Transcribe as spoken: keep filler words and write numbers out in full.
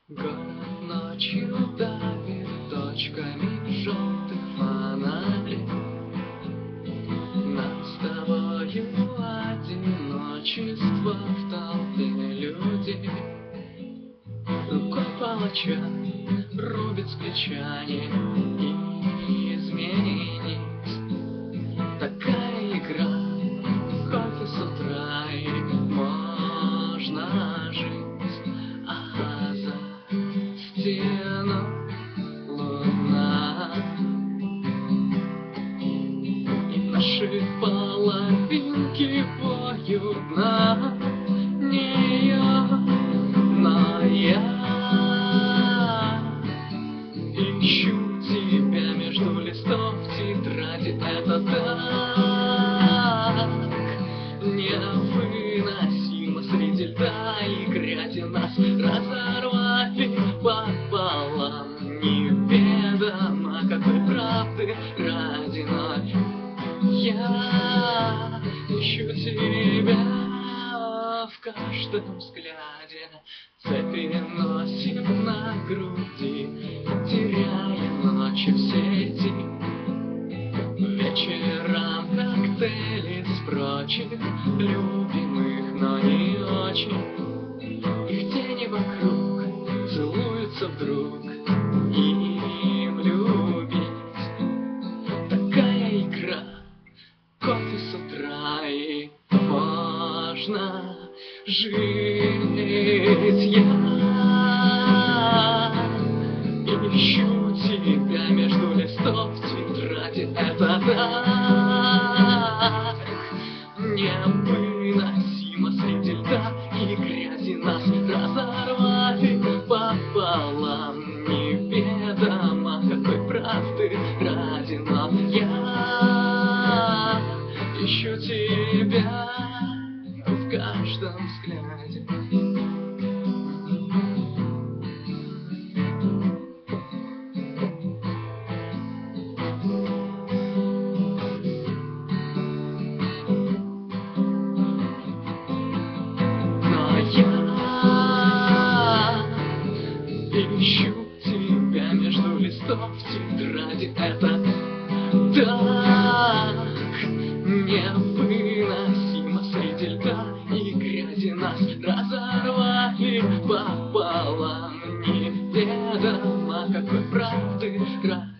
Город ночью давит точками желтых фонарей. Над с тобою одиночество в толпе людей. Рукой палача рубит с плечами и изменить. Такая игра, кофе с утра и можно жить, а за стену луна. И наши половинки поют на нее, но я ищу тебя между листов тетради. Это так невыносимо среди льда и грязи. Нас разорвали пополам, неведомо какой правды ради. Но я ищу тебя в каждом взгляде. Цепи носим на груди, теряя ночи в сети. Вечером коктейли с прочих любимых, но не очень. Их тени вокруг целуются вдруг, и им любить. Такая игра, кофе с утра и можно жить. Я ищу тебя между листов тетради. Это так невыносимо среди льда и грязи. Нас разорвали пополам, неведомо какой правды ради. Но я ищу тебя в каждом взгляде. Я ищу тебя между листов тетради. Это так невыносимо среди льда и грязи. Нас разорвали пополам, неведомо какой правды ради.